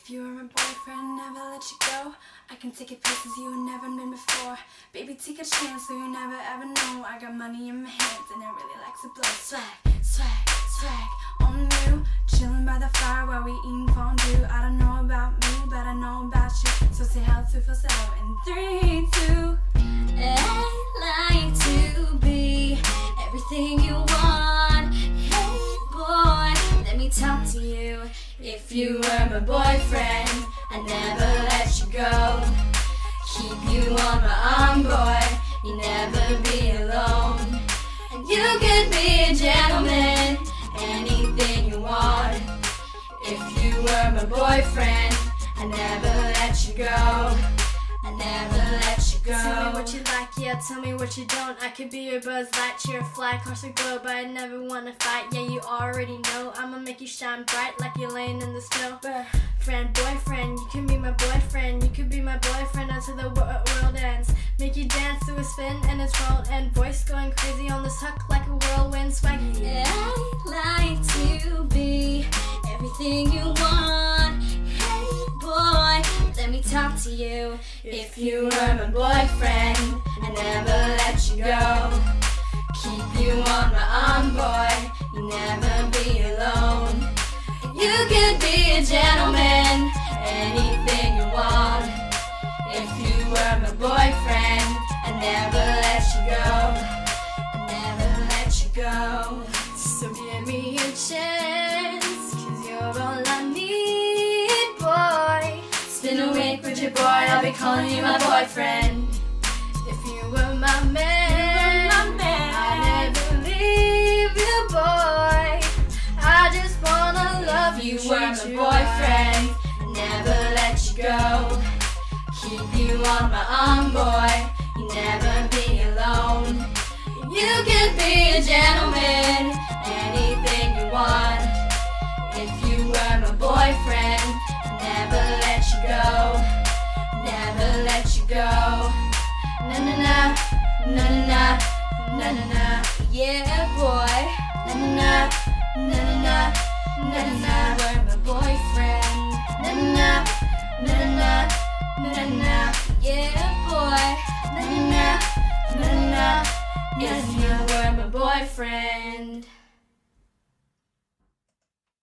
If you were my boyfriend, never let you go. I can take you places you never been before. Baby, take a chance so you never ever know. I got money in my hands and I really like to blow. Swag, swag, swag on you. Chilling by the fire while we eating fondue. I don't know about me, but I know about you. So say how to feel so in 3, 2. I like to be everything you want. Hey boy, let me talk to you. If you were my boyfriend, I'd never let you go. Keep you on my arm, boy, you never be alone. And you could be a gentleman, anything you want. If you were my boyfriend, I'd never let you go. I never let you go. Tell me what you like, yeah, tell me what you don't. I could be your Buzz Lightyear, fly across the globe, but I never wanna fight. Yeah, you already know, I'ma make you shine bright like you're laying in the snow. Friend, boyfriend, you can be my boyfriend. You could be my boyfriend until the world ends. Make you dance to a spin and its roll, and voice going crazy on this hook like a whirlwind swaggy. Yeah, I like to be everything you want. Hey boy, let me talk to you. If you were my boyfriend, I never let you go. Keep you on my arm, boy, you never be alone. You could be a gentleman, anything you want. If you were my boyfriend, I never let you go. I never let you go. so give me a chance, 'cause you're all I need, boy. Spend a week with your boy, I'll be calling you my boyfriend. If you were my man, I'd never leave you, boy. I just wanna love you, You were my boyfriend, I never let you go. Keep you on my arm, boy, you never be alone. You could be a gentleman, anything you want. If you were my boyfriend, I never let you go. Never let you go. Na na na, na na na, na na na. Yeah, boy. Na na na, na na na, na na na.